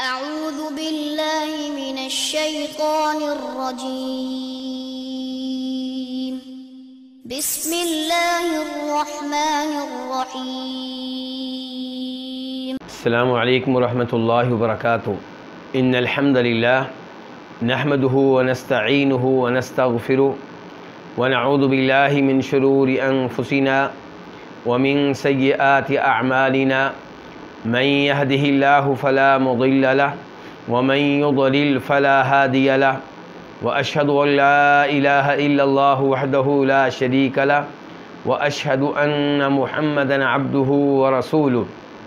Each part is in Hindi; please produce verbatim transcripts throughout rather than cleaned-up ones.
अऊज़ु बिल्लाहि मिनश्शैतानिर्रजीम। बिस्मिल्लाहिर्रहमानिर्रहीम। अस्सलामु अलैकुम वरहमतुल्लाहि वबरकातुहू। इन्नल हम्दलिल्लाह नहमदुहु व नस्तईनुहु व नस्तगफिरुहु व नऊज़ु बिल्लाहि मिन शुरूरि अनफुसिना व मिन सय्यिआति अअमालिना। मन यहदिहिल्लाहु फला मुदिल्ल लहु व मन युद्लिल फला हादिय लहु व अशहदु अन ला इलाहा इल्लल्लाहु वहदहु ला शरीका लहु व अशहदु अन्न मुहम्मदन अब्दुहु व रसूलुहु।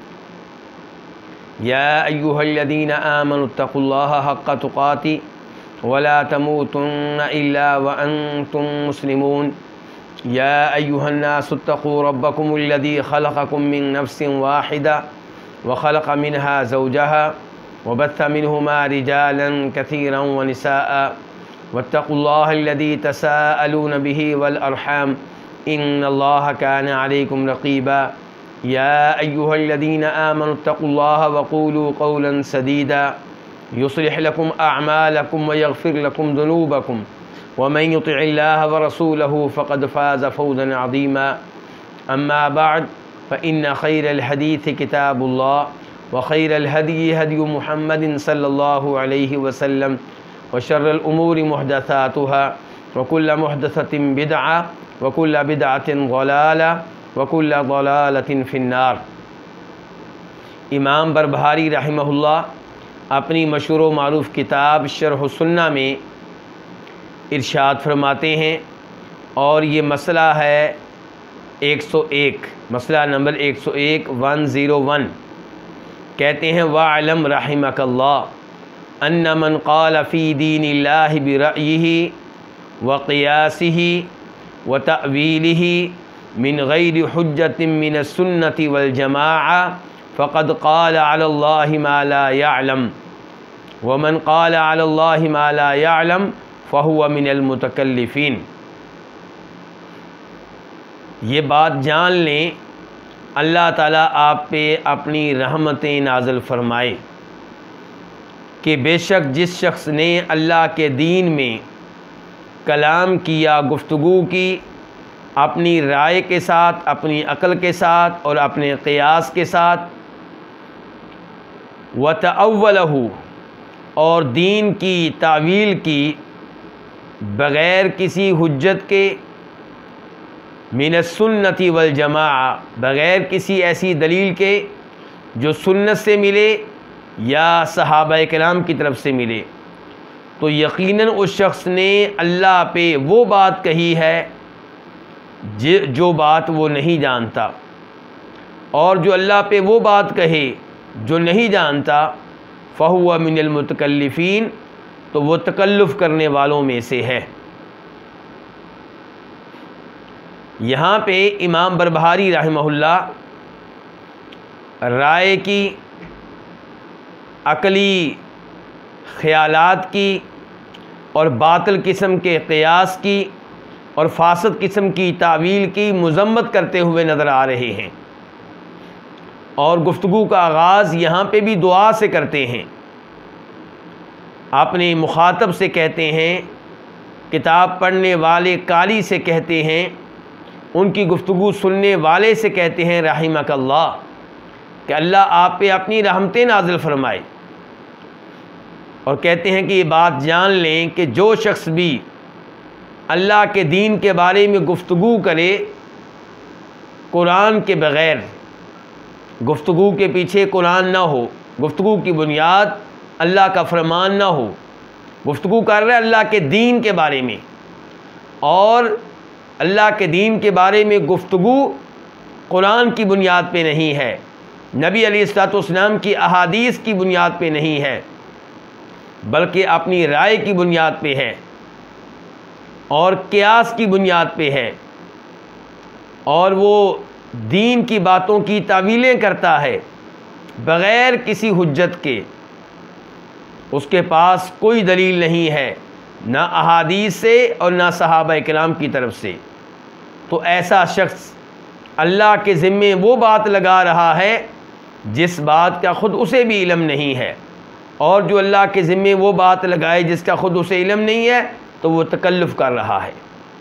या अय्युहल्लज़ीना आमनुत्तक़ुल्लाहा हक़्क़ तुक़ातिह वला तमूतुन्न इल्ला व अंतुम मुस्लिमून। या अय्युहन्नासुत्तक़ू रब्बकुमुल्लज़ी ख़लक़कुम मिन नफ़्सिन वाहिदा व ख़लक़ मिनहा ज़ौजहा व बस्स मिनहुमा रिजालन कसीरन व निसाअ वत्तक़ुल्लाहल्लज़ी तसाअलून बिही वल अर्हम इन्नल्लाहा कान अलैकुम रक़ीबा। या अय्युहल्लज़ीना आमनुत्तक़ुल्लाहा व क़ूलू क़ौलन सदीदा युस्लिह लकुम अअमालकुम व यग़फ़िर लकुम ज़ुनूबकुम व मन युतिइल्लाह व रसूलहु फ़क़द फ़ाज़ फ़ौज़न अज़ीमा। अम्मा बअद फ़इन्न ख़ैरल हदीस किताबुल्लाह व ख़ैरल हदी हदी मुहम्मदिन सल्लल्लाहु अलैहि वसल्लम व शर्रल उमूरि मुहदसातुहा व कुल्ल मुहदसतिन बिदअह व कुल्ल बिदअतिन ज़लाला व कुल्ल ज़लालतिन फ़िन्नार। इमाम बरबहारी रहमहुल्लाह अपनी मशहूर व मारूफ़ किताब शरह सुन्ना में इरशाद फरमाते हैं, और ये मसला है एक सौ एक, मसला नंबर एक सौ एक वन ज़ीरो वन। कहते हैं वअलम रहिमकल्लाह अन्ना मन क़ाल फ़ी दीनिल्लाहि बिरअयिही व क़ियासिही व तअवीलिही मिन गैरि हुज्जतिन मिनस सुन्नति वल जमाअह फ़क़द क़ाल अलल्लाहि मा ला यअलम व मन क़ाल अलल्लाहि मा ला यअलम फ़हुव मिनल मुतकल्लिफ़ीन। ये बात जान लें, अल्लाह ताला आप पे अपनी रहमतें नाज़िल फ़रमाए कि बेशक जिस शख्स ने अल्लाह के दीन में कलाम किया, गुफ्तगू की, अपनी राय के साथ, अपनी अक़ल के साथ और अपने क़ियास के साथ, व तअव्वलहु और दीन की तावील की बग़ैर किसी हुज्जत के, मिनस सुन्नति वल जमाअ बग़ैर किसी ऐसी दलील के जो सुन्नत से मिले या सहाबा किराम की तरफ से मिले, तो यकीनन उस शख्स ने अल्लाह पे वो बात कही है जो बात वो नहीं जानता, और जो अल्लाह पे वो बात कहे जो नहीं जानता फ़हुव मिनल मुतकल्लिफ़ीन, तो वो तकल्लुफ़ करने वालों में से है। यहाँ पे इमाम बरबहारी रहमहुल्लाह राय की, अक़ली ख़यालात की और बातिल किस्म के क़ियास की और फासद किस्म की तावील की मज़म्मत करते हुए नज़र आ रहे हैं, और गुफ्तगू का आगाज़ यहाँ पे भी दुआ से करते हैं। अपने मुखातब से कहते हैं, किताब पढ़ने वाले कारी से कहते हैं, उनकी गुफ्तगू सुनने वाले से कहते हैं रहिमकल्लाह, कि अल्लाह आप पे अपनी रहमतें नाज़िल फ़रमाए। और कहते हैं कि ये बात जान लें कि जो शख्स भी अल्लाह के दीन के बारे में गुफ्तगू करे कुरान के बग़ैर, गुफ्तगू के पीछे कुरान ना हो, गुफ्तगू की बुनियाद अल्लाह का फरमान ना हो, गुफ्तगू कर रहे अल्लाह के दीन के बारे में, और अल्लाह के दीन के बारे में गुफ्तगू कुरान की बुनियाद पे नहीं है, नबी अलैहिस्सलातु वस्सलाम की अहादीस की बुनियाद पे नहीं है, बल्कि अपनी राय की बुनियाद पे है और क़ियास की बुनियाद पे है, और वो दीन की बातों की तावीलें करता है बग़ैर किसी हुज्जत के, उसके पास कोई दलील नहीं है, ना अहादीस से और ना सहाबा किराम की तरफ से, तो ऐसा शख्स अल्लाह के ज़िम्मे वो बात लगा रहा है जिस बात का ख़ुद उसे भी इल्म नहीं है, और जो अल्लाह के ज़िम्मे वो बात लगाए जिसका ख़ुद उसे इल्म नहीं है तो वो तकल्लुफ़ कर रहा है।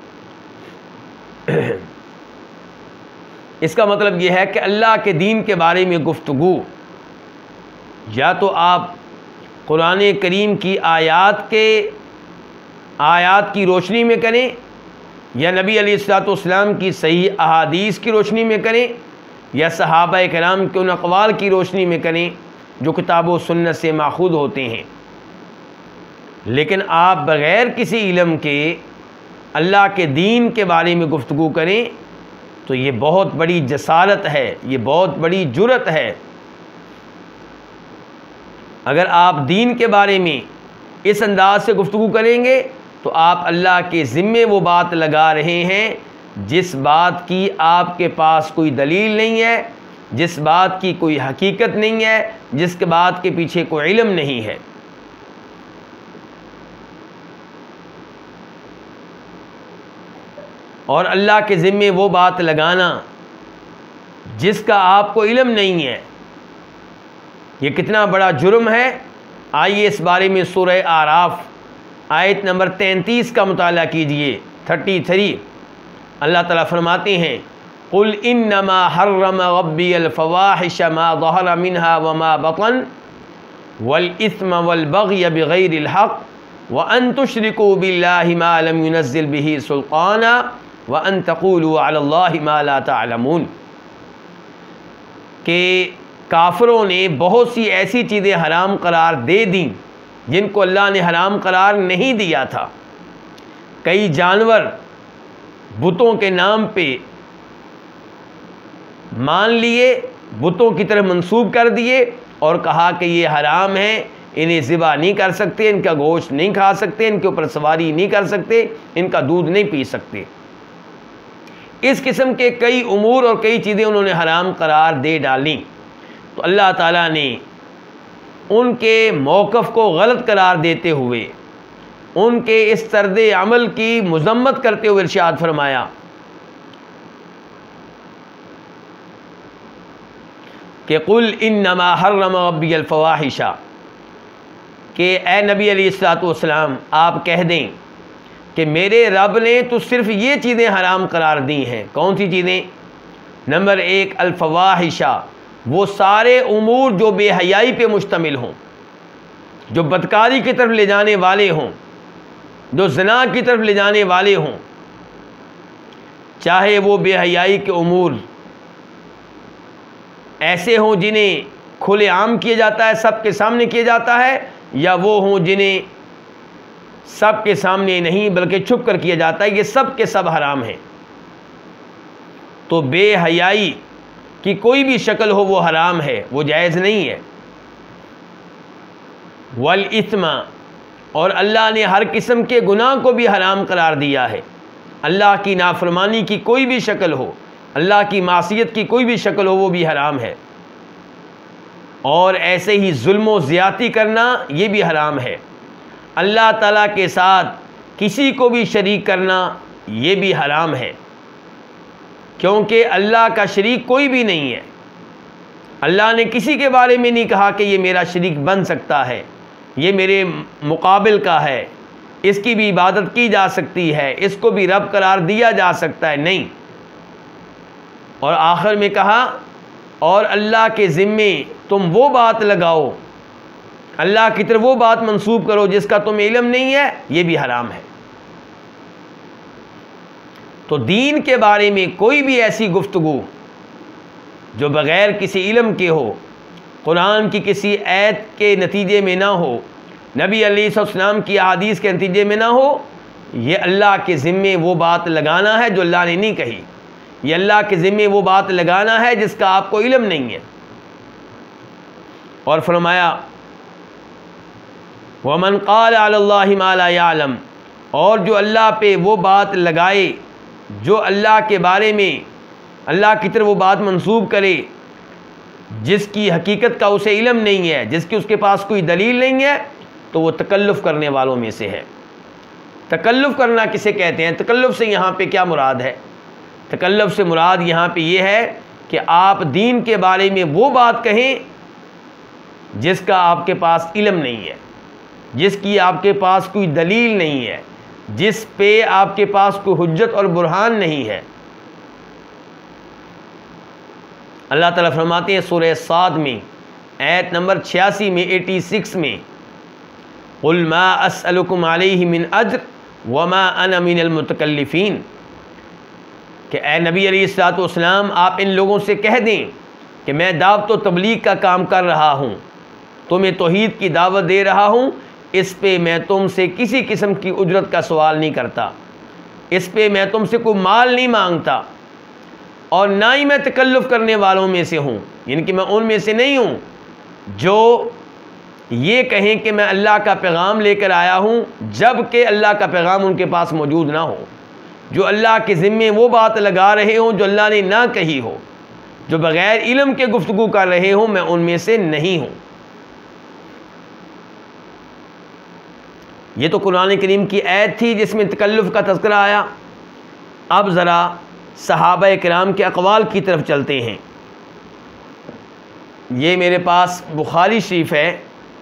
इसका मतलब ये है कि अल्लाह के दीन के बारे में गुफ्तगू या तो आप कुरान करीम की आयात के आयात की रोशनी में करें या नबी अलैहिस्सलाम की सही अहादीस की रोशनी में करें या सहाबा कराम के उन अक़वाल की रोशनी में करें जो किताब व सुन्नत से माखूद होते हैं। लेकिन आप बग़ैर किसी इल्म के अल्लाह के दीन के बारे में गुफ्तगू करें तो ये बहुत बड़ी जसारत है, ये बहुत बड़ी जुर्रत है। अगर आप दीन के बारे में इस अंदाज से गुफ्तगू करेंगे तो आप अल्लाह के ज़िम्मे वो बात लगा रहे हैं जिस बात की आपके पास कोई दलील नहीं है, जिस बात की कोई हकीकत नहीं है, जिसके बात के पीछे कोई इल्म नहीं है। और अल्लाह के ज़िम्मे वो बात लगाना जिसका आपको इल्म नहीं है, ये कितना बड़ा जुर्म है। आइए इस बारे में सूरह आराफ आयत नंबर तैंतीस का मुताला कीजिए। थर्टी थ्री अल्लाह ताला फरमाते हैं, कुल इन्नमा हर्रम रब्बी अल फ़वाहिश मा ज़हर मिन्हा व मा बतन वल इस्म वल बग़य बिग़ैरिल हक़ व अन तुश्रिकू बिल्लाहि मा लम युनज़्ज़िल बिही सुल्ताना व अन तक़ूलू अलल्लाहि मा ला तअलमून। के काफ़िरों ने बहुत सी ऐसी चीज़ें हराम करार दे दी जिनको अल्लाह ने हराम करार नहीं दिया था। कई जानवर बुतों के नाम पे मान लिए, बुतों की तरफ मंसूब कर दिए और कहा कि ये हराम है, इन्हें ज़िबा नहीं कर सकते, इनका गोश्त नहीं खा सकते, इनके ऊपर सवारी नहीं कर सकते, इनका दूध नहीं पी सकते। इस किस्म के कई उमूर और कई चीज़ें उन्होंने हराम करार दे डाली। तो अल्लाह ताला ने उनके मौक़िफ़ को गलत करार देते हुए उनके इस तर्द अमल की मज़म्मत करते हुए इरशाद फरमाया कि कुल इन्नमा हर्रम रब्बी अल फ़वाहिशा, कि ए नबी अलैहिस्सलातु वस्सलाम आप कह दें कि मेरे रब ने तो सिर्फ़ ये चीज़ें हराम करार दी हैं। कौन सी चीज़ें? नंबर एक अल फ़वाहिशा, वो सारे उमूर जो बेहयाई पे मुश्तमिल हों, जो बदकारी की तरफ ले जाने वाले हों, जो ज़िना की तरफ ले जाने वाले हों, चाहे वो बेहयाई के उमूर ऐसे हों जिन्हें खुले आम किया जाता है, सबके सामने किया जाता है, या वो हों जिन्हें सबके सामने नहीं बल्कि छुप कर किया जाता है, ये सब के सब हराम हैं। तो बेहयाई कि कोई भी शक्ल हो वो हराम है, वो जायज़ नहीं है। वल इस्मा, और अल्लाह ने हर किस्म के गुनाह को भी हराम करार दिया है। अल्लाह की नाफरमानी की कोई भी शक्ल हो, अल्लाह की मासियत की कोई भी शक्ल हो, वो भी हराम है। और ऐसे ही जुल्म ज़्यादती करना ये भी हराम है। अल्लाह ताला के साथ किसी को भी शरीक करना ये भी हराम है, क्योंकि अल्लाह का शरीक कोई भी नहीं है। अल्लाह ने किसी के बारे में नहीं कहा कि ये मेरा शरीक बन सकता है, ये मेरे मुकाबिल का है, इसकी भी इबादत की जा सकती है, इसको भी रब करार दिया जा सकता है, नहीं। और आखिर में कहा और अल्लाह के ज़िम्मे तुम वो बात लगाओ, अल्लाह की तरफ वो बात मंसूब करो जिसका तुम्हें इल्म नहीं है, ये भी हराम है। तो दीन के बारे में कोई भी ऐसी गुफ्तगू जो बग़ैर किसी इल्म के हो, कुरान की किसी आयत के नतीजे में ना हो, नबी अलैहिस्सलाम की अहादीस के नतीजे में ना हो, ये अल्लाह के ज़िम्मे वो बात लगाना है जो अल्लाह ने नहीं कही। ये अल्लाह के ज़िम्मे वो बात लगाना है जिसका आपको इल्म नहीं है। और फरमाया वमन क़ाल अलल्लाहि मा ला यअलम, और जो अल्लाह पे वो बात लगाए जो अल्लाह के बारे में अल्लाह की तरफ वो बात मंसूब करे जिसकी हकीकत का उसे इल्म नहीं है, जिसकी उसके पास कोई दलील नहीं है, तो वो तकल्लुफ़ करने वालों में से है। तकल्लुफ़ करना किसे कहते हैं? तकल्लुफ़ से यहाँ पे क्या मुराद है? तकल्लुफ़ से मुराद यहाँ पे ये है कि आप दीन के बारे में वो बात कहें जिसका आपके पास इल्म नहीं है, जिसकी आपके पास कोई दलील नहीं है, जिस पे आपके पास कोई हुज्जत और बुरहान नहीं है। अल्लाह ताला फरमाते हैं सूरह साद में आयत नंबर छियासी में छियासी में, कुल मा अस्अलुकुम अलैहि मिन अज्र वमा अना मिनल मुतकल्लिफीन, कि ए नबी अलैहिस्सलातु वस्सलाम आप इन लोगों से कह दें कि मैं दावत व तबलीग का काम कर रहा हूँ, तुम्हें तौहीद की दावत दे रहा हूँ, इस पे मैं तुमसे किसी किस्म की उजरत का सवाल नहीं करता, इस पे मैं तुमसे कोई माल नहीं मांगता, और ना ही मैं तकल्लुफ़ करने वालों में से हूँ, यानी कि मैं उनमें से नहीं हूँ जो ये कहें कि मैं अल्लाह का पैगाम लेकर आया हूँ जब कि अल्लाह का पैगाम उनके पास मौजूद ना हो, जो अल्लाह के ज़िम्मे वो बात लगा रहे हों जो अल्लाह ने ना कही हो, जो बग़ैर इल्म के गुफ्तगू कर रहे हों, मैं उनमें से नहीं हूँ। ये तो कुरान करीम की आयत थी जिसमें तकल्लुफ़ का तज़किरा आया। अब ज़रा सहाबा किराम के अक़वाल की तरफ चलते हैं। ये मेरे पास बुखारी शरीफ है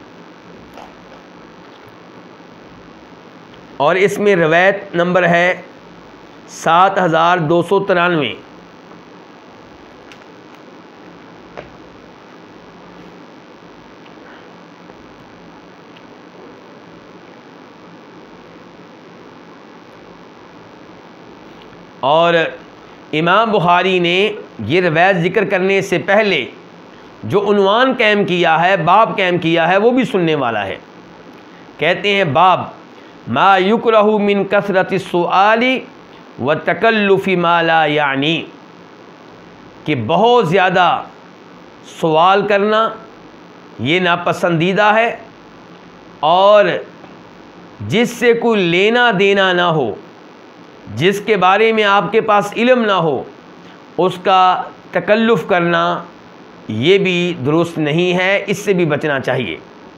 और इसमें रवायत नंबर है सात हज़ार दो सौ तिरानवे। और इमाम बुखारी ने ये रवायत ज़िक्र करने से पहले जो उन्वान कायम किया है, बाब कायम किया है, वो भी सुनने वाला है। कहते हैं बाब मा युकरहु मिन कसरति सुआली व तकल्लुफ़ि मा ला यानी, कि बहुत ज़्यादा सवाल करना ये नापसंदीदा है और जिससे कोई लेना देना ना हो, जिसके बारे में आपके पास इल्म ना हो, उसका तकल्लुफ़ करना ये भी दुरुस्त नहीं है, इससे भी बचना चाहिए।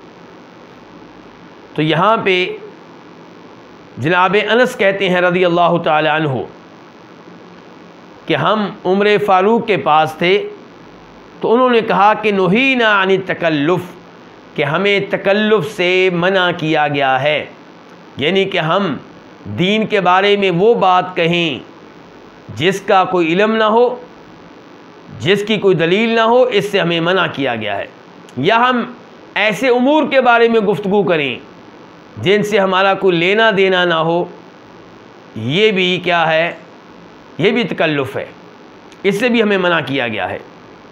तो यहाँ पे जनाब अनस कहते हैं रज़ी अल्लाह ताला अन्हु कि हम उम्र फ़ारूक के पास थे तो उन्होंने कहा कि नुहीना अनी तकल्लुफ़, कि हमें तकल्लुफ़ से मना किया गया है, यानी कि हम दीन के बारे में वो बात कहें जिसका कोई इल्म ना हो, जिसकी कोई दलील ना हो, इससे हमें मना किया गया है। या हम ऐसे उमूर के बारे में गुफ्तगू करें जिनसे हमारा कोई लेना देना ना हो, ये भी क्या है, ये भी तकल्लुफ़ है, इससे भी हमें मना किया गया है।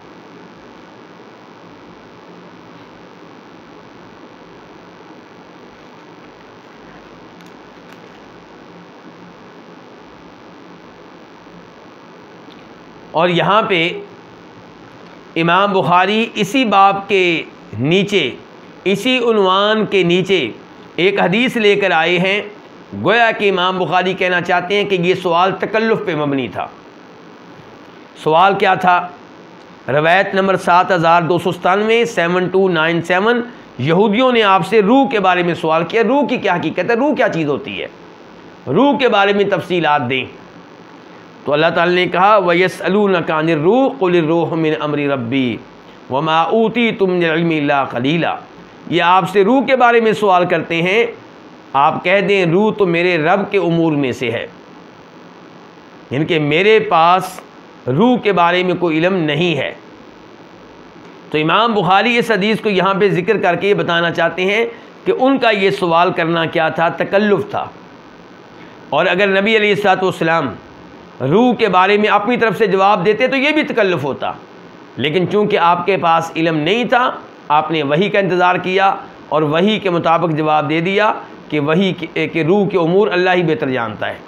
और यहाँ पे इमाम बुखारी इसी बाब के नीचे, इसी उन्वान के नीचे एक हदीस लेकर आए हैं। गोया कि इमाम बुखारी कहना चाहते हैं कि ये सवाल तकल्लुफ़ पे मबनी था। सवाल क्या था? रवायत नंबर सात हज़ार दो सौ सतानवे सेवन टू नाइन सेवन, यहूदियों ने आपसे रूह के बारे में सवाल किया। रूह की क्या हकीकत है, रूह क्या चीज़ होती है, रूह के बारे में तफसीलात दें। तो अल्लाह ताला ने कहा वयसअलूनका अनिर रूह कुलिर रूह मिन अमरी रब्बी वमा ऊतीतुम मिनल इल्मि इल्ला क़लीला। ये आपसे रूह के बारे में सवाल करते हैं, आप कह दें रूह तो मेरे रब के उमूर में से है, इनके मेरे पास रूह के बारे में कोई इल्म नहीं है। तो इमाम बुखारी इस हदीस को यहाँ पे ज़िक्र करके ये बताना चाहते हैं कि उनका ये सवाल करना क्या था, तकल्लुफ़ था। और अगर नबी अलैहिस्सलातु वस्सलाम रूह के बारे में अपनी तरफ से जवाब देते तो ये भी तकल्लुफ़ होता, लेकिन चूँकि आपके पास इल्म नहीं था, आपने वही का इंतज़ार किया और वही के मुताबिक जवाब दे दिया कि वही के, के रूह के उमूर अल्लाह ही बेहतर जानता है।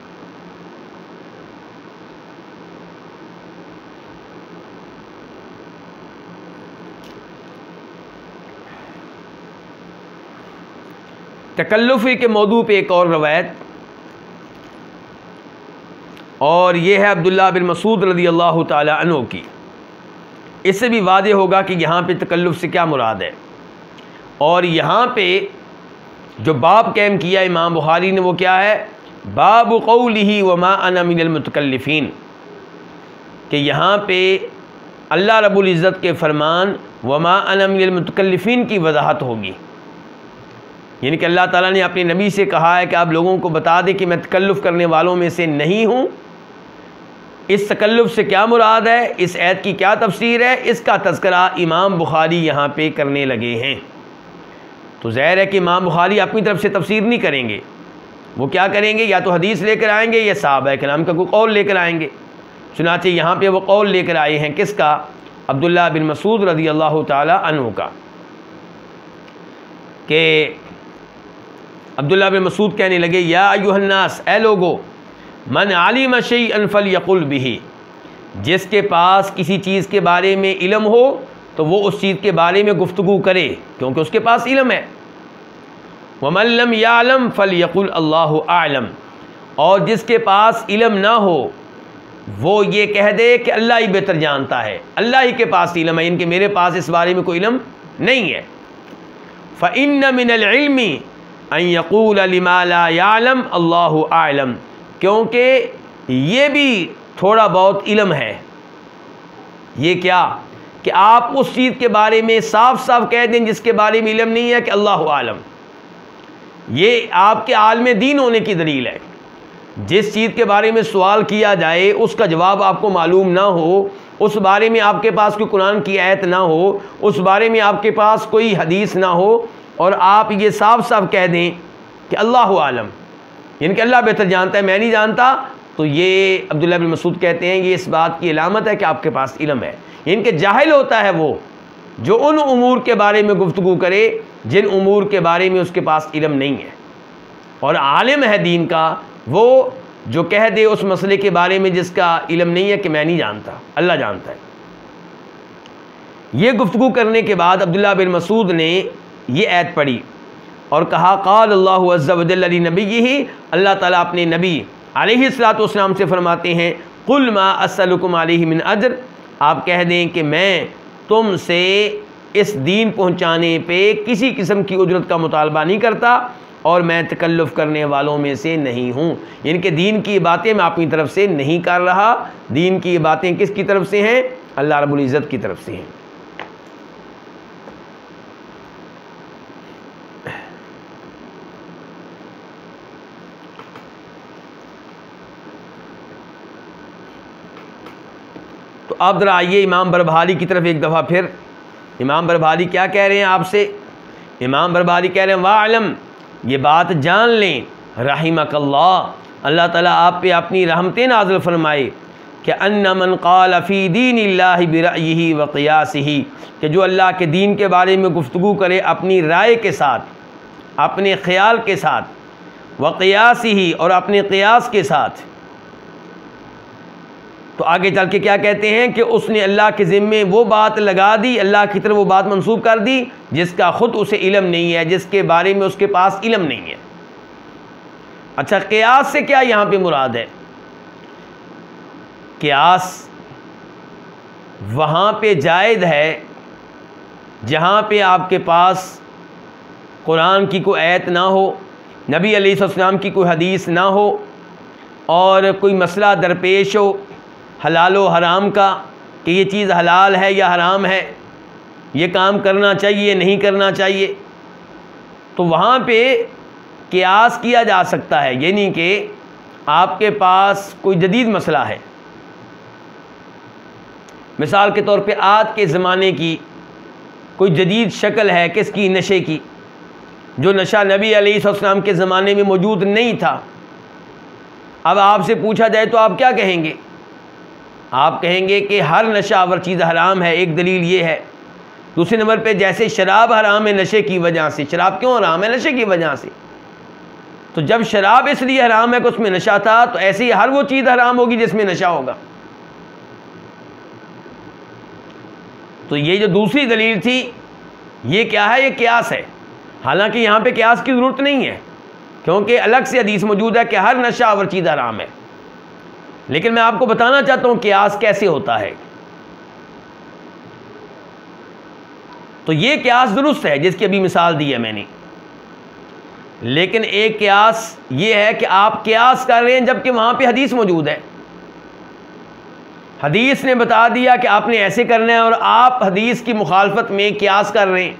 तकल्लुफ़ के मौजू पे एक और रवायत, और ये है अब्दुल्लाह बिन मसूद रज़ी अल्लाह ताला अन्हु की। इससे भी वाज़ेह होगा कि यहाँ पे तकल्लुफ़ से क्या मुराद है। और यहाँ पे जो बाब कायम किया इमाम बुखारी ने वो क्या है, बाब क़ौलिही वमा अना मिनल मुतकल्लिफ़ीन, कि यहाँ पे अल्लाह रब्बुल इज़्ज़त के फरमान वमा अना मिनल मुतकल्लिफीन की वजाहत होगी। यानी कि अल्लाह ताला ने अपने नबी से कहा है कि आप लोगों को बता दें कि मैं तकल्लुफ़ करने वालों में से नहीं हूँ। इस तकल्लुफ़ से क्या मुराद है, इस ऐत की क्या तफसीर है, इसका तज़किरा इमाम बुखारी यहाँ पे करने लगे हैं। तो ज़ाहिर है कि इमाम बुखारी अपनी तरफ से तफसीर नहीं करेंगे, वो क्या करेंगे, या तो हदीस लेकर आएंगे या सहाबा किराम का कोई कौल लेकर आएंगे। चुनांचे यहाँ पे वो कौल लेकर आए हैं किसका, अब्दुल्लाह बिन मसूद रज़ी अल्लाह ताला अन्हु का, कि अब्दुल्लाह बिन मसूद कहने लगे या अय्युहन्नास, ए लोगो, मन आलिम शैअन फलयकुल बिही, जिसके पास किसी चीज़ के बारे में इल्म हो तो वो उस चीज़ के बारे में गुफ्तगू करे क्योंकि उसके पास इल्म है। वमन लम यालम फलयकुल अल्लाहु आलम, और जिसके पास इल्म ना हो वो ये कह दे कि अल्लाह ही बेहतर जानता है, अल्लाह ही के पास इल्म है, इनके मेरे पास इस बारे में कोई इल्म नहीं है। फ़इन्न मिनल इल्मी अन यक़ूल लिमा ला यालम अल्लाहु आलम, क्योंकि ये भी थोड़ा बहुत इल्म है। ये क्या कि आप उस चीज़ के बारे में साफ साफ कह दें जिसके बारे में इल्म नहीं है कि अल्लाहु आलम। ये आपके आलम दीन होने की दलील है। जिस चीज़ के बारे में सवाल किया जाए उसका जवाब आपको मालूम ना हो, उस बारे में आपके पास कोई कुरान की आयत ना हो, उस बारे में आपके पास कोई हदीस ना हो, और आप ये साफ साफ कह दें कि अल्लाहु आलम, यानी कि अल्लाह बेहतर जानता है, मैं नहीं जानता, तो ये अब्दुल्लाह बिन मसूद कहते हैं ये इस बात की अलामत है कि आपके पास इल्म है। इनके जाहिल होता है वो जो उन उमूर के बारे में गुफ्तगू करे जिन उमूर के बारे में उसके पास इल्म नहीं है, और आलिम है दीन का वो जो कह दे उस मसले के बारे में जिसका इल्म नहीं है कि मैं नहीं जानता, अल्लाह जानता है। ये गुफ्तगू करने के बाद अब्दुल्लाह बिन मसूद ने ये ऐत पढ़ी और कहा क़ाल अल्लाहु अज़्ज़ा व जल्ल लिनबिय्यिही, अल्लाह ताला अपने नबी अलैहिस्सलातु वस्सलाम से फरमाते हैं कुल मा अस्सलुकुम अलैहि मिन अज्र, आप कह दें कि मैं तुमसे इस दीन पहुँचाने पे किसी किस्म की उजरत का मुतालबा नहीं करता और मैं तकल्लुफ़ करने वालों में से नहीं हूँ। यानी कि दीन की बातें मैं अपनी तरफ से नहीं कर रहा, दीन की बातें किसकी तरफ से हैं, अल्लाह रब्बुल इज़्ज़त की तरफ से हैं। तो अब ज़रा आइए इमाम बरभारी की तरफ एक दफ़ा फिर। इमाम बरभारी क्या कह रहे हैं आपसे, इमाम बरभारी कह रहे हैं वाअलम, ये बात जान लें रहिमकल्लाह, अल्लाह ताला आप पे अपनी रहमतें नाज़िल फरमाए कि अन्ना मन क़ाल फ़ी दीनिल्लाहि बिरअयिही व क़ियासिही, कि जो अल्लाह के दीन के बारे में गुफ्तगू करे अपनी राय के साथ, अपने ख़याल के साथ, व क़ियासिही और अपने क़ियास के साथ, तो आगे चल के क्या कहते हैं कि उसने अल्लाह के ज़िम्मे वो बात लगा दी, अल्लाह की तरफ वो बात मंसूब कर दी जिसका ख़ुद उसे इल्म नहीं है, जिसके बारे में उसके पास इल्म नहीं है। अच्छा, क़ियास से क्या यहाँ पे मुराद है? क़ियास वहाँ पे जायज़ है जहाँ पे आपके पास कुरान की कोई आयत ना हो, नबी अलैहिस्सलाम की कोई हदीस ना हो, और कोई मसला दरपेश हो हलाल व हराम का कि ये चीज़ हलाल है या हराम है, ये काम करना चाहिए नहीं करना चाहिए, तो वहाँ पे क़ियास किया जा सकता है। यानी कि आपके पास कोई जदीद मसला है, मिसाल के तौर पे आज के ज़माने की कोई जदीद शक्ल है किसकी, नशे की, जो नशा नबी अलैहिस्सलाम के ज़माने में मौजूद नहीं था। अब आपसे पूछा जाए तो आप क्या कहेंगे? आप कहेंगे कि हर नशा आवर चीज़ हराम है, एक दलील ये है। दूसरे नंबर पे जैसे शराब हराम है नशे की वजह से, शराब क्यों हराम है? नशे की वजह से। तो जब शराब इसलिए हराम है कि उसमें नशा था, तो ऐसे ही हर वो चीज़ हराम होगी जिसमें नशा होगा। तो ये जो दूसरी दलील थी ये क्या है? ये क़ियास है। हालांकि यहाँ पे क़ियास की ज़रूरत नहीं है क्योंकि अलग से हदीस मौजूद है कि हर नशा आवर चीज़ हराम है। लेकिन मैं आपको बताना चाहता हूँ क़ियास कैसे होता है। तो ये क़ियास दुरुस्त है जिसकी अभी मिसाल दी है मैंने, लेकिन एक क़ियास ये है कि आप क़ियास कर रहे हैं जबकि वहाँ पे हदीस मौजूद है। हदीस ने बता दिया कि आपने ऐसे करना है और आप हदीस की मुखालफत में क़ियास कर रहे हैं,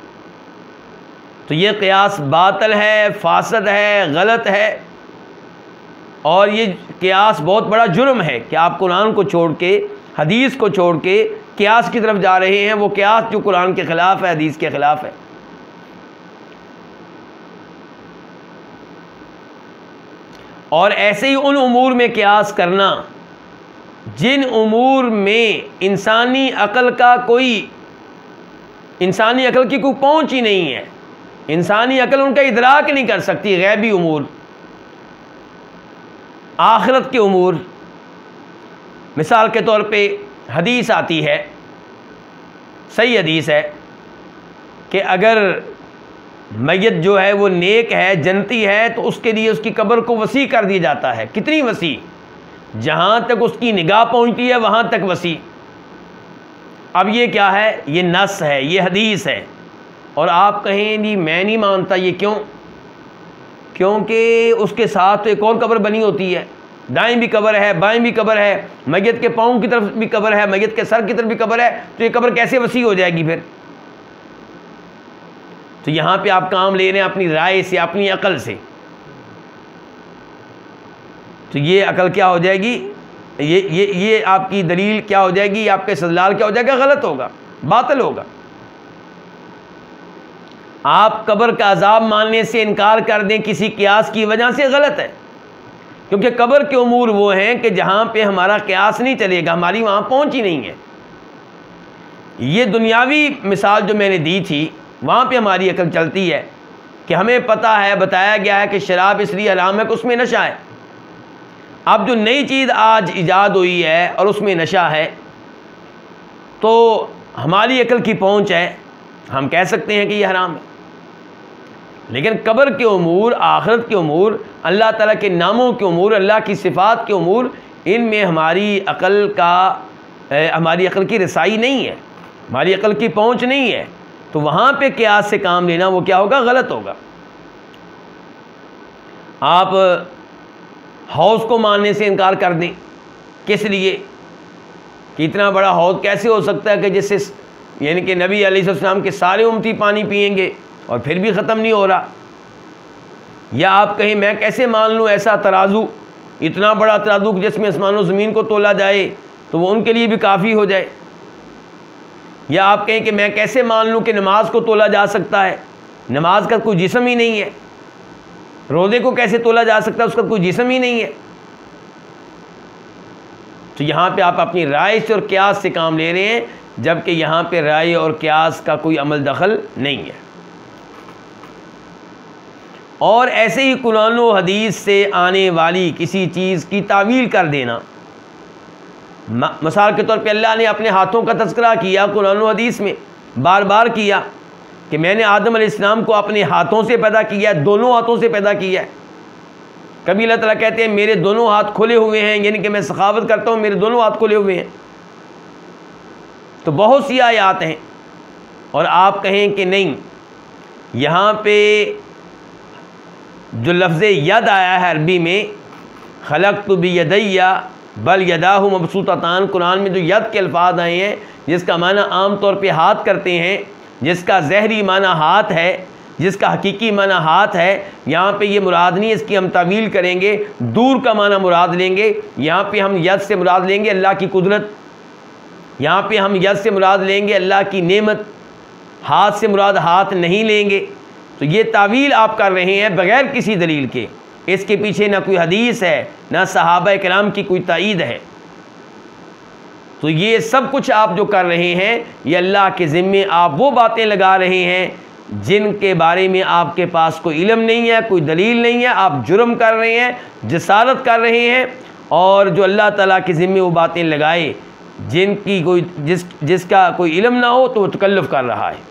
तो ये क़ियास बातिल है, फासद है, गलत है। और ये क़ियास बहुत बड़ा जुर्म है कि आप कुरान को छोड़ के, हदीस को छोड़ के क़ियास की तरफ जा रहे हैं। वो क़ियास जो कुरान के ख़िलाफ़ है, हदीस के ख़िलाफ़ है। और ऐसे ही उन उमूर में क़ियास करना जिन उमूर में इंसानी अक़ल का कोई इंसानी अक़ल की कोई पहुँच ही नहीं है, इंसानी अक़ल उनका इदराक नहीं कर सकती। गैबी उमूर, आखिरत के उमूर, मिसाल के तौर पे हदीस आती है, सही हदीस है कि अगर मैयत जो है वो नेक है, जन्नती है, तो उसके लिए उसकी कब्र को वसी कर दिया जाता है। कितनी वसी? जहाँ तक उसकी निगाह पहुँचती है वहाँ तक वसी। अब ये क्या है? ये नस है, ये हदीस है। और आप कहें नहीं मैं नहीं मानता, ये क्यों? क्योंकि उसके साथ तो एक और कब्र बनी होती है, दाएं भी कब्र है, बाएं भी कब्र है, मैयत के पाँव की तरफ भी कब्र है, मैयत के सर की तरफ भी कब्र है, तो ये कब्र कैसे वसी हो जाएगी फिर? तो यहाँ पे आप काम ले रहे हैं अपनी राय से, अपनी अकल से, तो ये अकल क्या हो जाएगी? ये ये ये आपकी दलील क्या हो जाएगी? आपका इस्तेदलाल क्या हो जाएगा? गलत होगा, बातिल होगा। आप कब्र का अजाब मानने से इनकार कर दें किसी क़ियास की वजह से, गलत है। क्योंकि कब्र के उमूर वो हैं कि जहाँ पे हमारा क़ियास नहीं चलेगा, हमारी वहाँ पहुँच ही नहीं है। ये दुनियावी मिसाल जो मैंने दी थी, वहाँ पे हमारी अकल चलती है कि हमें पता है, बताया गया है कि शराब इसलिए हराम है कि उसमें नशा है। अब जो नई चीज़ आज ईजाद हुई है और उसमें नशा है, तो हमारी अकल की पहुँच है, हम कह सकते हैं कि यह हराम है। लेकिन कब्र के उमूर, आखिरत के उमूर, अल्लाह ताला के नामों के उमूर, अल्लाह की सिफ़ात के उमूर, इनमें हमारी अकल का ए, हमारी अकल की रसाई नहीं है, हमारी अकल की पहुँच नहीं है। तो वहाँ पे क़ियास से काम लेना वो क्या होगा? गलत होगा। आप हौज़ को मानने से इनकार कर दें, किस लिए? कि इतना बड़ा हौज़ कैसे हो सकता है कि जिससे यानी कि नबी अलैहिस्सलाम के सारे उम्मती पानी पिएंगे और फिर भी ख़त्म नहीं हो रहा। या आप कहें मैं कैसे मान लूँ ऐसा तराजू, इतना बड़ा तराजू जिसमें आसमान और ज़मीन को तोला जाए तो वो उनके लिए भी काफ़ी हो जाए। या आप कहें कि मैं कैसे मान लूँ कि नमाज को तोला जा सकता है, नमाज का कोई जिस्म ही नहीं है। रोज़े को कैसे तोला जा सकता है, उसका कोई जिस्म ही नहीं है। तो यहाँ पे आप अपनी राय से और क़ियास से काम ले रहे हैं, जबकि यहाँ पे राय और क़ियास का कोई अमल दखल नहीं है। और ऐसे ही कुरान और हदीस से आने वाली किसी चीज़ की तावील कर देना, मिसाल के तौर पे अल्लाह ने अपने हाथों का तज़किरा किया कुरान और हदीस में, बार बार किया कि मैंने आदम अलैहिस्सलाम को अपने हाथों से पैदा किया है, दोनों हाथों से पैदा किया है। कभी अल्लाह ताला कहते हैं मेरे दोनों हाथ खुले हुए हैं, यानी कि मैं सखावत करता हूँ, मेरे दोनों हाथ खुले हुए हैं। तो बहुत सी आयात हैं। और आप कहें कि नहीं, यहाँ पे जो लफ्ज़ यद आया है अरबी में, खलक़्तु बियदैया बल यदाहु मबसूततान, कुरान में जो यद के अल्फाज आए हैं जिसका माना आम तौर पे हाथ करते हैं, जिसका ज़हरी माना हाथ है, जिसका हकीकी माना हाथ है, यहाँ पे ये मुराद नहीं, इसकी हम तावील करेंगे, दूर का माना मुराद लेंगे। यहाँ पे हम यद से मुराद लेंगे अल्लाह की कुदरत, यहाँ पे हम यद से मुराद लेंगे अल्लाह की नेमत, हाथ से मुराद हाथ नहीं लेंगे। तो ये तावील आप कर रहे हैं बग़ैर किसी दलील के, इसके पीछे ना कोई हदीस है, ना सहाबा किराम की कोई ताईद है। तो ये सब कुछ आप जो कर रहे हैं, ये अल्लाह के ज़िम्मे आप वो बातें लगा रहे हैं जिनके बारे में आपके पास कोई इल्म नहीं है, कोई दलील नहीं है। आप जुर्म कर रहे हैं, जसारत कर रहे हैं, और जो अल्लाह ताला के ज़िम्मे वो बातें लगाए जिनकी कोई जिस जिसका कोई इल्म ना हो, तो वो तकल्लुफ़ कर रहा है।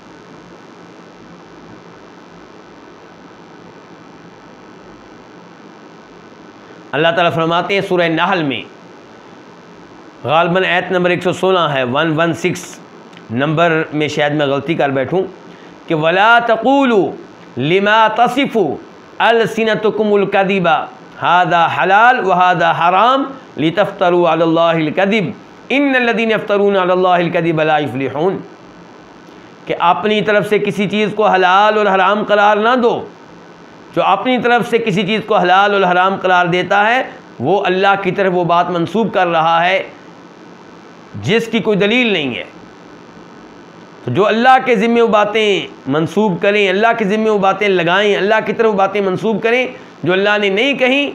अल्लाह ताला फरमाते हैं सूरह नहल में, गालिबन आयत नंबर एक सौ सोलह है, वन वन सिक्स नंबर में शायद मैं गलती कर बैठूँ, कि वला तक़ूलू लिमा तसिफ़ु अलसिनतुकुमुल कज़िबा हादा हलाल व हादा हराम लितफ्तरू अलल्लाहिल कदिब इन्नल्लज़ीना यफ्तरून अलल्लाहिल कदिब ला युफ्लिहून, कि अपनी तरफ से किसी चीज़ को हलाल और हराम करार ना दो। जो अपनी तरफ से किसी चीज़ को हलाल और हराम करार देता है वो अल्लाह की तरफ वो बात मंसूब कर रहा है जिसकी कोई दलील नहीं है। तो जो अल्लाह के ज़िम्मे वो बातें मंसूब करें, अल्लाह के ज़िम्मे वो बातें लगाएं, अल्लाह की तरफ बातें मंसूब करें जो अल्लाह ने नहीं कहीं,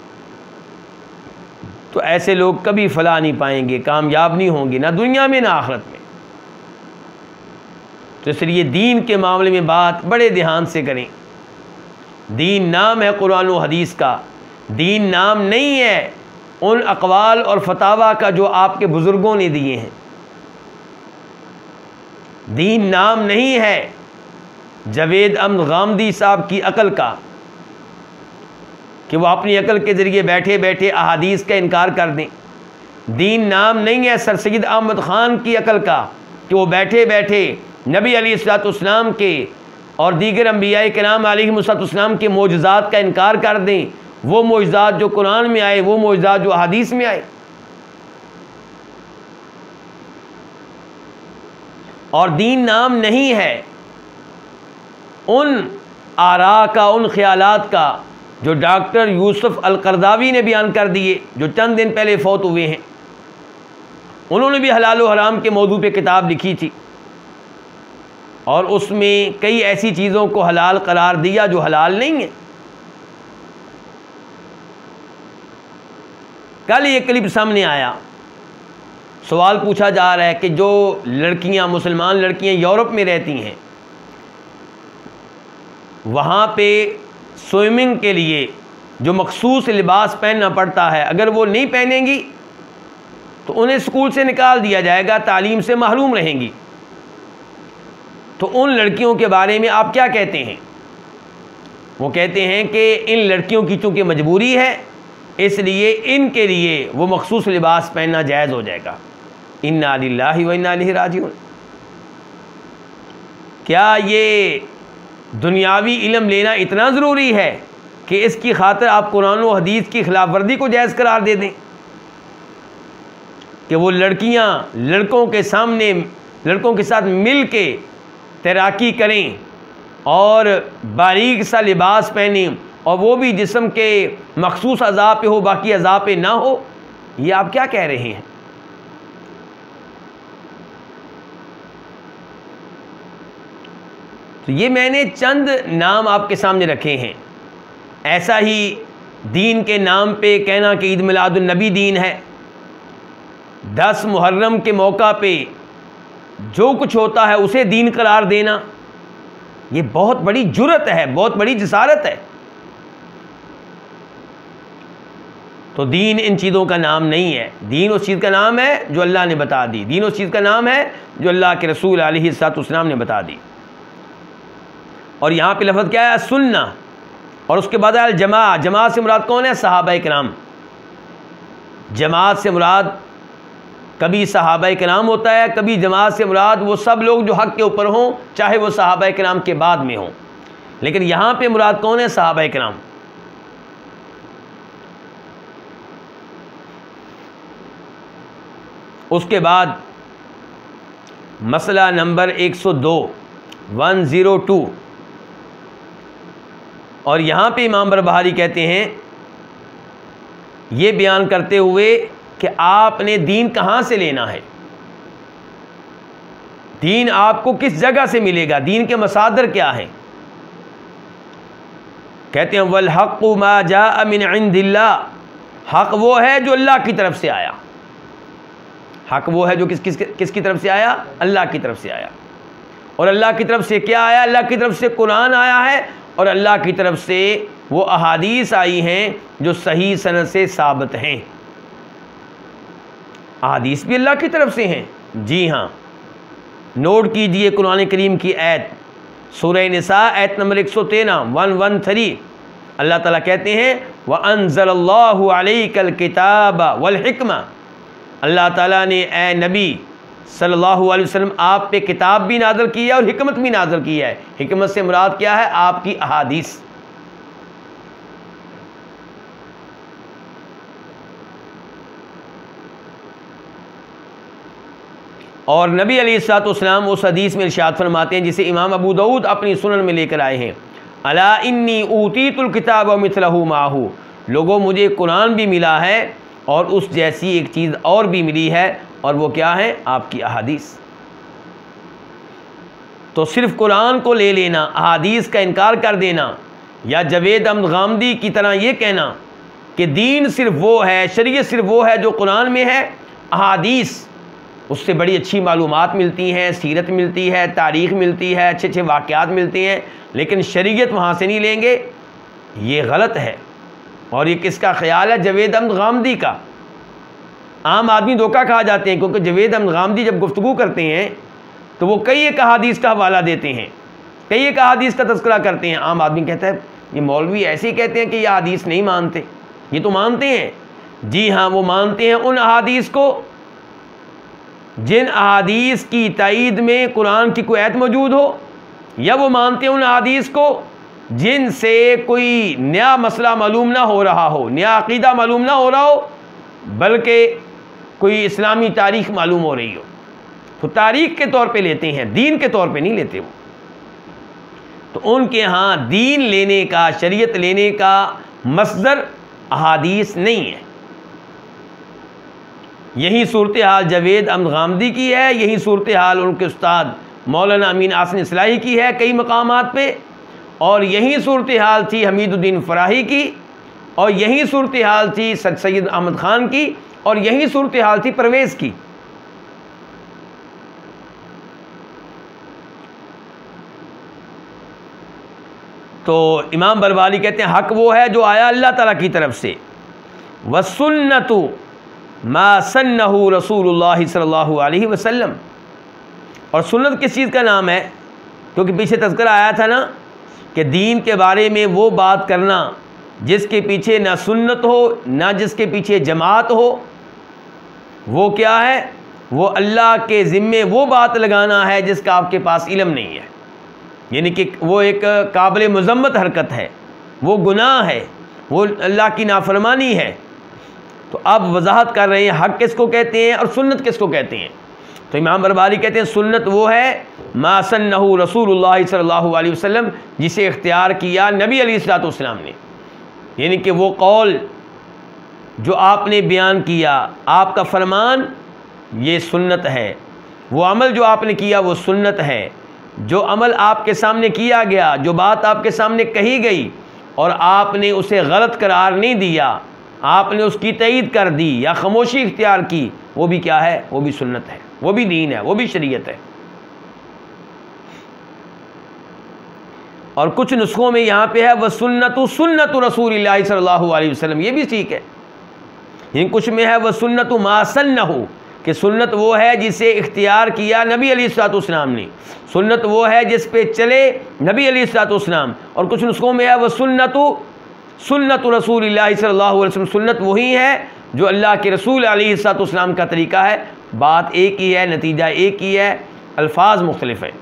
तो ऐसे लोग कभी फलाह नहीं पाएंगे, कामयाब नहीं होंगे, ना दुनिया में ना आखिरत में। तो इसलिए दीन के मामले में बात बड़े ध्यान से करें। दीन नाम है कुरान और हदीस का, दीन नाम नहीं है उन अक़वाल और फतावा का जो आपके बुज़ुर्गों ने दिए हैं। दीन नाम नहीं है जावेद अहमद गामदी साहब की अकल का, कि वो अपनी अकल के ज़रिए बैठे बैठे अहादीस का इनकार कर दें। दीन नाम नहीं है सर सैयद अहमद ख़ान की अकल का, कि वो बैठे बैठे नबी अलैहिस्सलाम के और दीगर अंबिया किराम अलैहिमुस्सलाम के मोजज़ात का इनकार कर दें, वो मोजज़ात जो कुरान में आए, वो मोजज़ात जो हदीस में आए। और दीन नाम नहीं है उन आरा का, उन ख्यालात का जो डॉक्टर यूसुफ अल-करदावी ने बयान कर दिए, जो चंद दिन पहले फौत हुए हैं। उन्होंने भी हलाल व हराम के मौजू पे किताब लिखी थी और उसमें कई ऐसी चीज़ों को हलाल करार दिया जो हलाल नहीं है। कल ये क्लिप सामने आया, सवाल पूछा जा रहा है कि जो लड़कियां, मुसलमान लड़कियां यूरोप में रहती हैं, वहाँ पे स्विमिंग के लिए जो मखसूस लिबास पहनना पड़ता है, अगर वो नहीं पहनेंगी तो उन्हें स्कूल से निकाल दिया जाएगा, तालीम से महरूम रहेंगी। तो उन लड़कियों के बारे में आप क्या कहते हैं? वो कहते हैं कि इन लड़कियों की चूँकि मजबूरी है इसलिए इनके लिए वो मखसूस लिबास पहनना जायज़ हो जाएगा। इन्ना लिल्लाहि व इन्ना इलैहि राजिऊन। क्या ये दुनियावी इल्म लेना इतना ज़रूरी है कि इसकी खातिर आप कुरान और हदीस की खिलाफ वर्दी को जायज़ करार दे दें? कि वो लड़कियां लड़कों के सामने, लड़कों के साथ मिल के तैराकी करें और बारीक सा लिबास पहनें, और वो भी जिस्म के मखसूस अज़ा पे हो, बाकी अज़ा पे ना हो। ये आप क्या कह रहे हैं? तो ये मैंने चंद नाम आपके सामने रखे हैं। ऐसा ही दीन के नाम पे कहना कि ईद मिलादुन नबी दीन है, दस मुहर्रम के मौका पे जो कुछ होता है उसे दीन करार देना, ये बहुत बड़ी जुर्रत है, बहुत बड़ी जसारत है। तो दीन इन चीज़ों का नाम नहीं है। दीन उस चीज़ का नाम है जो अल्लाह ने बता दी, दीन उस चीज़ का नाम है जो अल्लाह के रसूल अलैहिस्सलाम ने बता दी। और यहाँ पे लफ्ज़ क्या है? सुन्ना। और उसके बाद अल जमा। जमात से मुराद कौन है? सहाबाए किराम। जमात से मुराद कभी सहाबाए किराम होता है, कभी जमात से मुराद वो सब लोग जो हक़ के ऊपर हों, चाहे वो सहाबाए किराम के बाद में हों। लेकिन यहाँ पे मुराद कौन है? सहाबाए किराम। उसके बाद मसला नंबर एक सौ दो, वन ज़ीरो टू। और यहाँ पे इमाम बरबहारी कहते हैं, ये बयान करते हुए कि आपने दीन कहाँ से लेना है, दीन आपको किस जगह से मिलेगा, दीन के मसादर क्या हैं। कहते हैं वल हक़्क़ु मा जाअ मिन इंदिल्लाह, हक़ वो है जो अल्लाह की तरफ से आया। हक़ वो है जो किस किस किसकी तरफ से आया? अल्लाह की तरफ से आया। और अल्लाह की तरफ से क्या आया? अल्लाह की तरफ से कुरान आया है और अल्लाह की तरफ से वो अहादीस आई हैं जो सही सनद से साबित हैं। अहादीस भी अल्लाह की तरफ से हैं। जी हाँ, नोट कीजिए कुरान करीम की आयत, सूरह निसा आयत नंबर एक सौ तेरह, वन वन थ्री। अल्लाह ताला कहते हैं व अंज़लल्लाहु अलैकल किताब वल हिक्मा। अल्लाह ताला ने ए नबी सल्लल्लाहु अलैहि वसल्लम आप पे किताब भी नाज़िल की है और हिकमत भी नाज़िल की है। हिकमत से मुराद क्या है? आपकी अहादीस। और नबी अलैहिस्सलाम उस हदीस में इरशाद फरमाते हैं जिसे इमाम अबू दाऊद अपनी सुनन में लेकर आए हैं, अला इन्नी ऊतीतुल किताब व मिथलहु माहू, लोगों मुझे कुरान भी मिला है और उस जैसी एक चीज़ और भी मिली है, और वो क्या है? आपकी अहादीस। तो सिर्फ कुरान को ले लेना, अहादीस का इनकार कर देना, या जवेद अहमद गामदी की तरह ये कहना कि दीन सिर्फ वो है, शरीयत सिर्फ वो है जो कुरान में है, अहादीस उससे बड़ी अच्छी मालूमात मिलती हैं, सीरत मिलती है, तारीख़ मिलती है, अच्छे अच्छे वाक़यात मिलते हैं, लेकिन शरीयत वहाँ से नहीं लेंगे, ये गलत है। और ये किसका ख्याल है? जवेद अहमद गामदी का। आम आदमी धोखा खा जाते हैं, क्योंकि जवेद अहमद गामदी जब गुफ्तगू करते हैं तो वो कई एक अहादीस का हवाला देते हैं, कई एक अहादीस का तज़किरा करते हैं। आम आदमी कहता है ये मौलवी ऐसे ही कहते हैं कि ये अहादीस नहीं मानते, ये तो मानते हैं। जी हाँ, वो मानते हैं उन अहादीस को जिन अहादीस की तायीद में कुरान की कोई आयत मौजूद हो, या वो मानते हैं उन अहादीस को जिनसे कोई नया मसला मालूम ना हो रहा हो, नया अकीदा मालूम ना हो रहा हो, बल्कि कोई इस्लामी तारीख़ मालूम हो रही हो, तो तारीख़ के तौर पे लेते हैं, दीन के तौर पे नहीं लेते वो। तो उनके यहाँ दीन लेने का, शरीयत लेने का मसदर अहादीस नहीं है। यही सूरत हाल जवेद अहमद गामदी की है, यही सूरत हाल उनके उस्ताद मौलाना अमीन आसन इस्लाही की है कई मकामात पे, और यही सूरत हाल थी हमीदुद्दीन फ़राही की, और यही सूरत हाल थी सर सैयद अहमद ख़ान की, और यही सूरत हाल थी परवेज़ की। तो इमाम बरबारी कहते हैं हक़ वो है जो आया अल्लाह ताला की तरफ से, वसुन्नतु मा सन्नहु रसूलुल्लाह सल्लल्लाहु अलैहि वसल्लम। और सुन्नत किस चीज़ का नाम है? क्योंकि पीछे तज़किरा आया था ना कि दीन के बारे में वो बात करना जिसके पीछे ना सुन्नत हो ना जिसके पीछे जमात हो, वो क्या है? वो अल्लाह के ज़िम्मे वो बात लगाना है जिसका आपके पास इल्म नहीं है, यानी कि वो एक काबिल मुज़म्मत हरकत है, वो गुनाह है, वो अल्लाह की नाफरमानी है। तो अब वजाहत कर रहे हैं हक़ किसको कहते हैं और सुन्नत किसको कहते हैं। तो इमाम बरबारी कहते हैं सुन्नत वो है मा सन्नहु रसूलुल्लाह सल्लल्लाहु अलैहि वसल्लम, जिसे इख्तियार किया नबी अलैहिस्सलातु वस्सलाम ने, यानी कि वो कौल जो आपने बयान किया, आपका फरमान, ये सुन्नत है। वो अमल जो आपने किया वो सुन्नत है। जो अमल आपके सामने किया गया, जो बात आपके सामने कही गई और आपने उसे गलत करार नहीं दिया, आपने उसकी तईद कर दी या खामोशी इख्तियार की, वो भी क्या है? वो भी सुन्नत है, वो भी दीन है, वो भी शरीयत है। और कुछ नुस्खों में यहाँ पे है वह सुन्नतु सुन्नतु रसूलिल्लाह सल्लल्लाहु अलैहि वसल्लम, ये भी ठीक है। इन कुछ में है वह सुन्नतु मा सन्नहु, कि सुन्नत वो है जिसे इख्तियार किया नबी अलैहिस्सलातु वस्सलाम ने, सुन्नत वो है जिस पे चले नबी अलैहिस्सलातु वस्सलाम। और कुछ नुस्खों में है वह सुन्नतु सुन्नतु रसूलिल्लाह सल्लल्लाहु अलैहि वसल्लम, सुन्नत वही है जो अल्लाह के रसूल अलैहिस्सलातु वस्सलाम का तरीका है। बात एक ही है, नतीजा एक ही है, अल्फाज मुख्तलिफ है।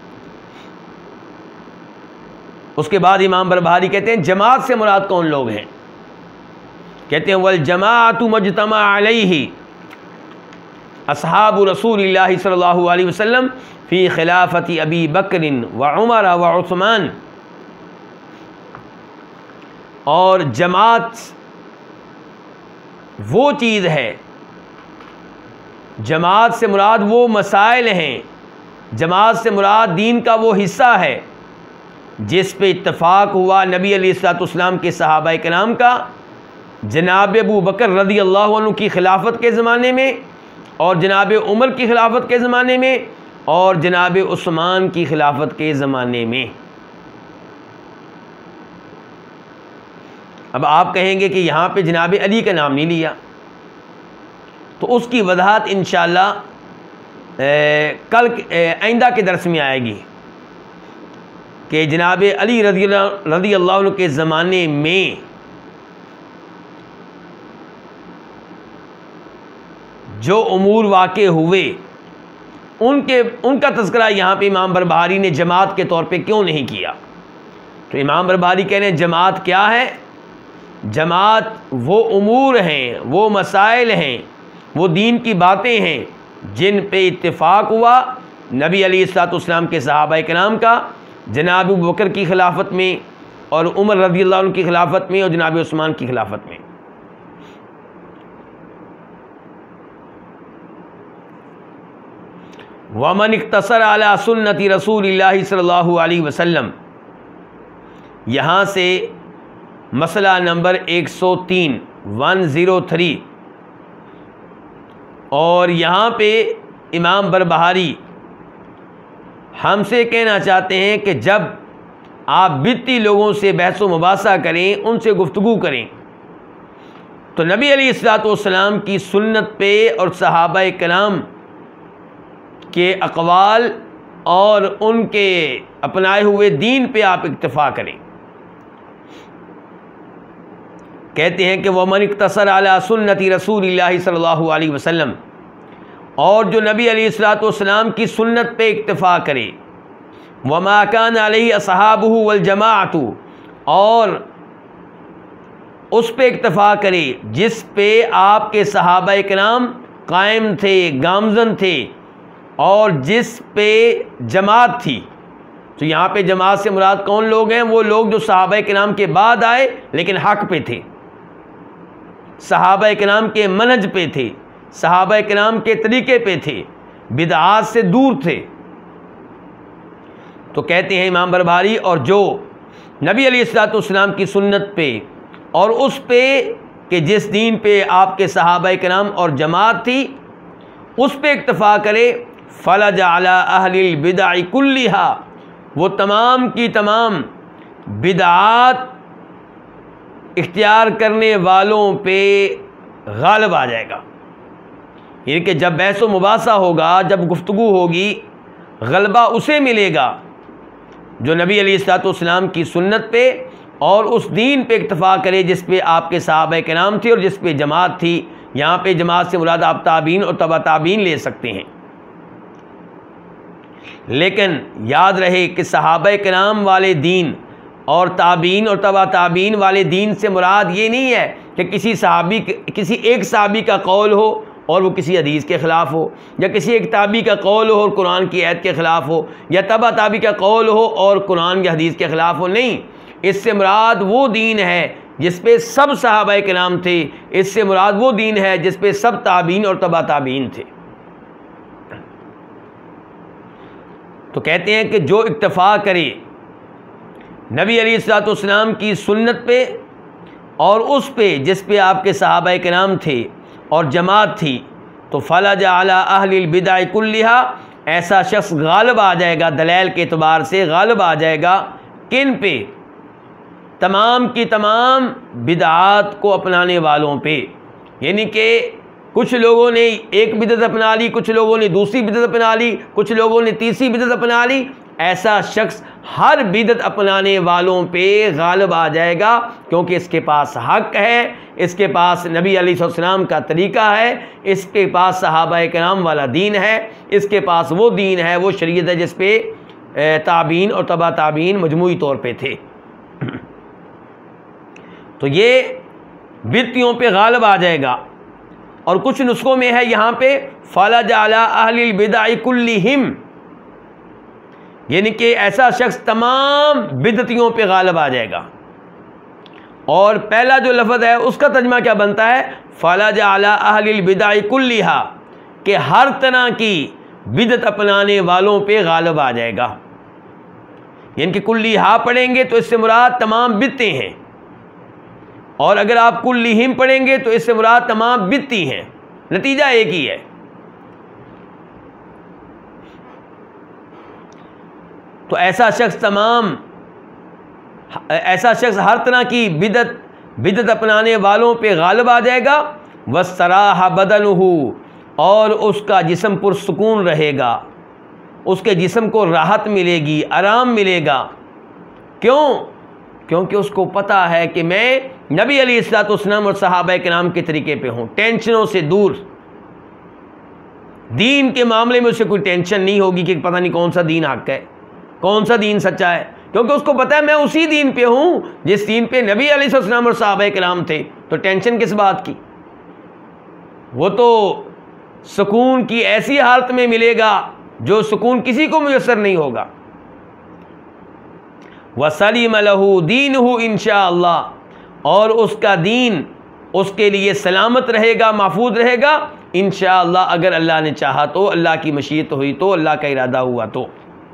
उसके बाद इमाम बरबारी कहते हैं जमात से मुराद कौन लोग हैं? कहते हैं वल जमाअतु मजतमा अलैहि अस्हाबु रसूलिल्लाह सल्लल्लाहु अलैहि वसल्लम फ़ी खिलाफती अबी बकरिन व उमर व उस्मान। और जमात वो चीज़ है, जमात से मुराद वो मसाइल हैं, जमात से मुराद दीन का वो हिस्सा है जिस पे इत्तफ़ाक़ हुआ नबी अलैहिस्सलातु वस्सलाम के सहाबा किराम का, जनाब अबू बकर रज़ी अल्लाहु अन्हु की खिलाफत के ज़माने में, और जनाब उमर की खिलाफत के ज़माने में, और जनाब उस्मान की खिलाफत के ज़माने में। अब आप कहेंगे कि यहाँ पे जनाब अली का नाम नहीं लिया, तो उसकी वजाहत इंशाअल्लाह कल आइंदा के दर्स में आएगी कि जनाब अली रज़ी रज़ी अल्लाह अन्हु के ज़माने में जो उमूर वाक़े हुए उनके उनका तज़किरा यहाँ पे इमाम बरबारी ने जमात के तौर पे क्यों नहीं किया। तो इमाम बरबारी कह रहे हैं जमात क्या है? जमात वो उमूर हैं, वो मसाइल हैं, वो दीन की बातें हैं जिन पे इत्तेफाक हुआ नबी अलैहिस्सलाम के सहाबा किराम का, जनाब अबू बकर की खिलाफत में और उमर रज़ियल्लाहु अन्हु की खिलाफत में और जनाब उस्मान की खिलाफत में। वमन इख्तसर अला सुन्नति रसूलिल्लाहि सल्लल्लाहु अलैहि वसल्लम, यहाँ से मसला नंबर एक सौ तीन वन ज़ीरो थ्री, और यहाँ पे इमाम बरबहारी हमसे कहना चाहते हैं कि जब आप बिदती लोगों से बहस व मुबासा करें, उनसे गुफ्तगू करें, तो नबी अलैहिस्सलाम की सुन्नत पे और सहाबा किराम के अक़वाल और उनके अपनाए हुए दीन पे आप इक्तफ़ा करें। कहते हैं कि वमन इख्तसर अला सुन्नति रसूलिल्लाहि सल्लल्लाहु अलैहि वसल्लम, और जो नबी अलैहिस्सलाम की सुन्नत पे इक्तफ़ा करे, वमा कान अलैहि अस्हाबुहु वल जमाअतु, और उस पे इक्तफ़ा करे जिस पे आपके सहाबा किराम कायम थे, गामज़न थे, और जिस पे जमात थी। तो यहाँ पे जमात से मुराद कौन लोग हैं? वो लोग जो सहाबा किराम के बाद आए लेकिन हक़ पे थे, सहाबा किराम के मनहज पे थे, सहाबा किराम के तरीके पे थे, बिदआत से दूर थे। तो कहते हैं इमाम बरबहारी, और जो नबी अलैहिस्सलाम की सुन्नत पे और उस पे कि जिस दीन पे आपके सहाबा किराम और जमात थी, उस पे इक्तफ़ा करे, फलज अला अहलिल बिदअ कुल्लिहा, वो तमाम की तमाम बिदआत इख्तियार करने वालों पे गालिब आ जाएगा। यानी कि जब बहस व मुबासा होगा, जब गुफ्तगू होगी, गलबा उसे मिलेगा जो नबी अलैहिस्सलाम की सुन्नत पे और उस दीन पे इक्तफ़ा करे जिस पे आपके सहाबा किराम थे और जिस पे जमात थी। यहाँ पे जमात से मुराद आप ताबीन और तबा ताबीन ले सकते हैं, लेकिन याद रहे कि सहाबा किराम वाले दीन और ताबीन और तबा ताबीन वाले दीन से मुराद ये नहीं है कि किसी सहाबी किसी एक सहाबी का कौल हो और वो किसी हदीस के ख़िलाफ़ हो, या किसी एक ताबी का कौल हो और कुरान की आयत के ख़िलाफ़ हो, या तबा ताबी का कौल हो और कुरान की हदीस के ख़िलाफ़ हो। नहीं, इससे मुराद वो दीन है जिस पे सब सहाबा किराम थे, इससे मुराद वो दीन है जिस पे सब ताबीन और तबा ताबीन थे। तो कहते हैं कि जो इक्तफ़ा करे नबी अलैहिस्सलाम की सुन्नत पे और उस पे जिस पे आपके सहाबा किराम थे और जमात थी, तो फलज अला अहलिल बिदअ कुल्लिहा, ऐसा शख्स गालिब आ जाएगा, दलाइल के एतबार से गालिब आ जाएगा किन पे? तमाम की तमाम बिदआत को अपनाने वालों पे। यानी कि कुछ लोगों ने एक बिदअत अपना ली, कुछ लोगों ने दूसरी बिदअत अपना ली, कुछ लोगों ने तीसरी बिदअत अपना ली, ऐसा शख्स हर बिदअत अपनाने वालों पे गालिब आ जाएगा, क्योंकि इसके पास हक़ है, इसके पास नबी अलैहिस्सलाम का तरीका है, इसके पास सहाबा किराम वाला दीन है, इसके पास वो दीन है, वो शरीयत है जिस पे ताबीन और तबा ताबीन मजमूई तौर पे थे। तो ये बिदअतियों पे गालिब आ जाएगा। और कुछ नुस्खों में है यहाँ पे फलज अला अहलिल बिदअ कुल्लिहिम, यानी कि ऐसा शख्स तमाम बिदअतियों पे गालिब आ जाएगा। और पहला जो लफ्ज़ है उसका तर्जुमा क्या बनता है? फलज अला अहलिल बिदअ कुल्लिहा, कि हर तरह की बिदअत अपनाने वालों पे गालिब आ जाएगा। यानी कि कुल्लिहा पढ़ेंगे तो इससे मुराद तमाम बिदअतें हैं, और अगर आप कुल्लिहिम पढ़ेंगे तो इससे मुराद तमाम बिदअती हैं, नतीजा एक ही है। तो ऐसा शख्स तमाम ऐसा शख्स हर तरह की बिदअत बिदअत अपनाने वालों पे गालिब आ जाएगा। वस्तराह बदनुहु, और उसका जिस्म पुरसुकून रहेगा, उसके जिस्म को राहत मिलेगी, आराम मिलेगा। क्यों? क्योंकि उसको पता है कि मैं नबी अलैहिस्सलाम और सहाबा किराम के तरीके पे हूँ, टेंशनों से दूर। दीन के मामले में उसे कोई टेंशन नहीं होगी कि पता नहीं कौन सा दीन हक है, कौन सा दीन सच्चा है, क्योंकि उसको पता है मैं उसी दीन पे हूँ जिस दीन पे नबी अलैहिस्सलाम और सहाबा किराम थे। तो टेंशन किस बात की? वो तो सुकून की ऐसी हालत में मिलेगा जो सुकून किसी को मुयस्सर नहीं होगा। वसलीम लहू दीनहू इंशाअल्लाह, और उसका दीन उसके लिए सलामत रहेगा, महफूज रहेगा इंशाअल्लाह, अगर अल्लाह ने चाहा तो, अल्लाह की मशीयत हुई तो, अल्लाह का इरादा हुआ तो।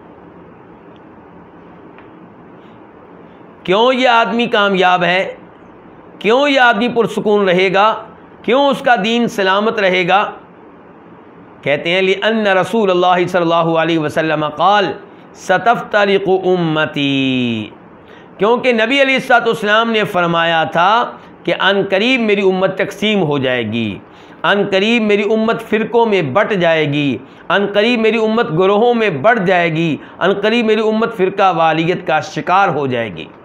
क्यों ये आदमी कामयाब है, क्यों ये आदमी पुरसुकून रहेगा, क्यों उसका दीन सलामत रहेगा? कहते हैं लिअन्न रसूलुल्लाह सल्लल्लाहु अलैहि वसल्लम क़ाल सतफ्तरिक़ु उम्मती, क्योंकि नबी अलैहिस्सलाम ने फरमाया था कि अनकरीब मेरी उम्मत तकसीम हो जाएगी, अनकरीब मेरी उम्मत फ़िरक़ों में बट जाएगी, अनकरीब मेरी उम्मत गुरोहों में बढ़ जाएगी, अनकरीब मेरी उम्मत फ़िरका वालियत का शिकार हो जाएगी।